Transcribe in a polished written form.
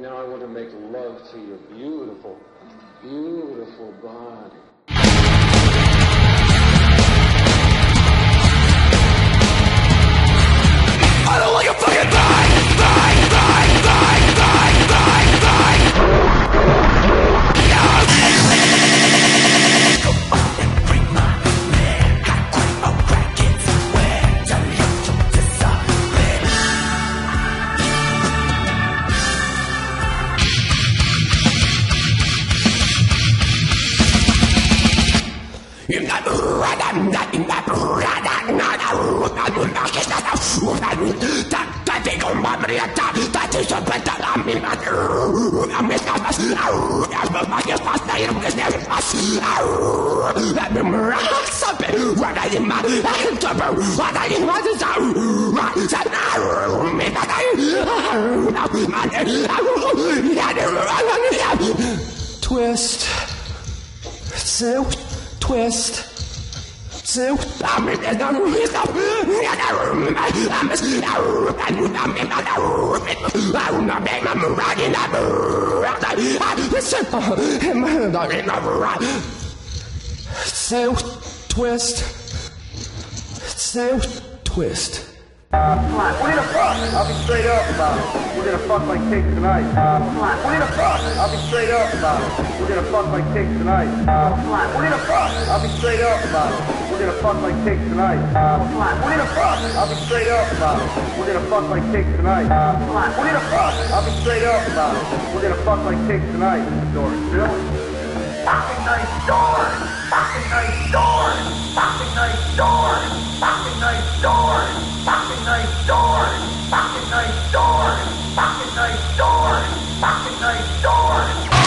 now I want to make love to your beautiful, beautiful body. I don't like a fucking thing! Twist, twist. Twist. We're gonna fuck. I'll be straight up about it. We're gonna fuck like pigs tonight. We're gonna fuck. I'll be straight up about it. We're gonna fuck like pigs tonight. We're gonna fuck. I'll be straight up about it. We're gonna fuck like pigs tonight. We're gonna fuck. I'll be straight up about it. We're gonna fuck like pigs tonight. We're gonna fuck. I'll be straight up about it. We're gonna fuck like pigs tonight. Door still. Fucking nice door. Fucking nice door. Fucking nice door. Fucking nice door. Fucking nice door. Fucking nice door. Fucking nice door. Fucking nice door.